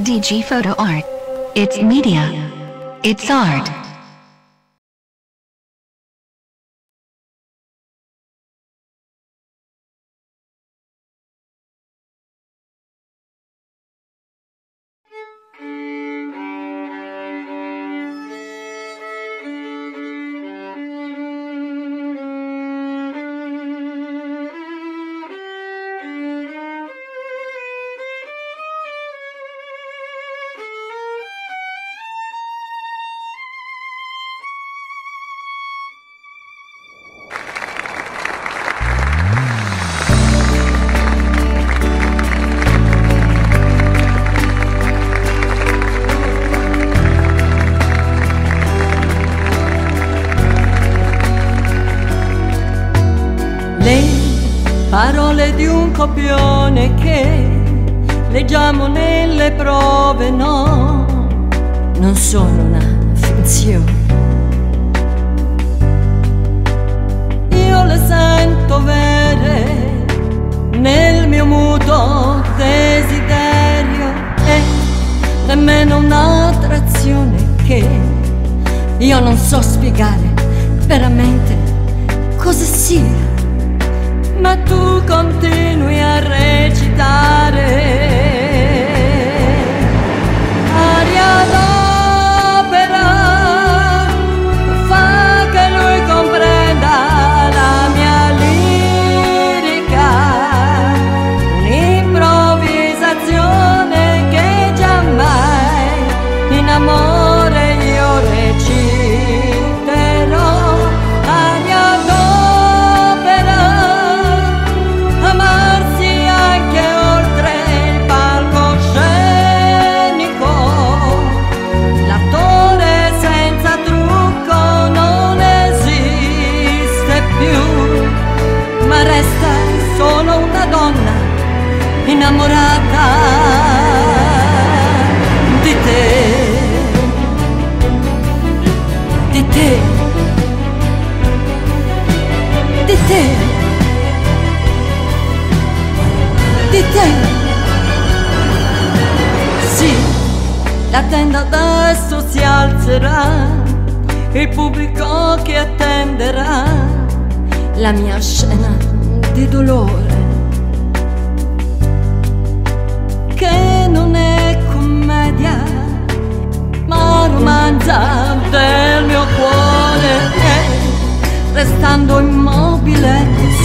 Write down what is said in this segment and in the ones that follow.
SDG photo art. It's media. It's art. Parole di un copione che leggiamo nelle prove, no, non sono una finzione. Io le sento vere nel mio muto desiderio e nemmeno un'attrazione che io non so spiegare veramente cosa sia. Ma tu continui a recitare aria d'opera, fa che lui comprenda la mia lirica, un'improvvisazione che giammai in amore io reciterò. Aria d'opera, amarsi anche oltre il palcoscenico, l'attore senza trucco non esiste più, ma resta solo una donna innamorata di te, di te, di te, di te. Sì, la tenda adesso si alzerà, il pubblico che attenderà la mia scena di dolore, che non è commedia ma romanza del mio cuore, restando immobile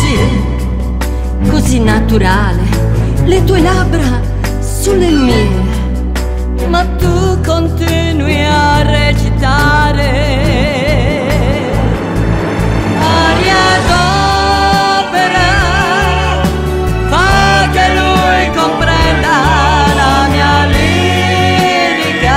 così naturale, le tue labbra sulle mie, ma tu continui a recitare aria d'opera, fa che lui comprenda la mia lirica,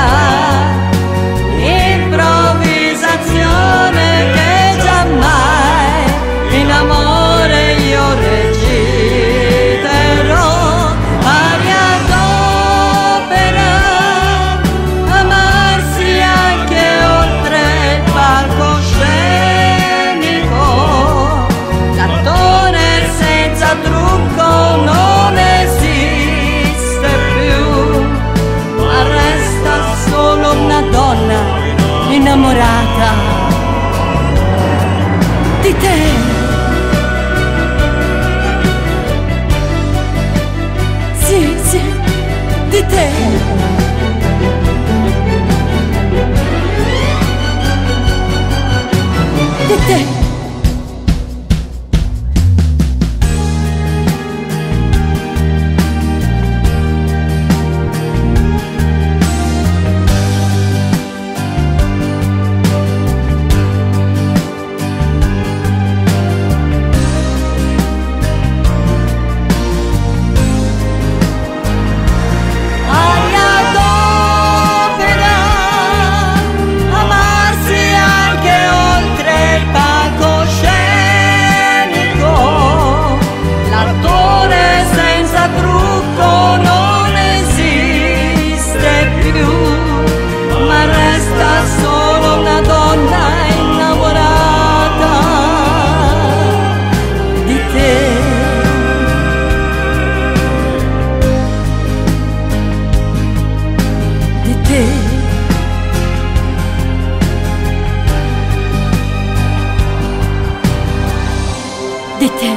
improvvisazione che giammai in amore io reciterò. Aria d'opera, amarsi anche oltre il palcoscenico, l'attore senza trucco non esiste più, ma resta solo una donna innamorata di te. Sì, sì, di te. Di te. Aria d'opera, amarsi anche oltre il palco. di te.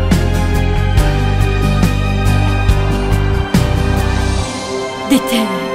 Di te.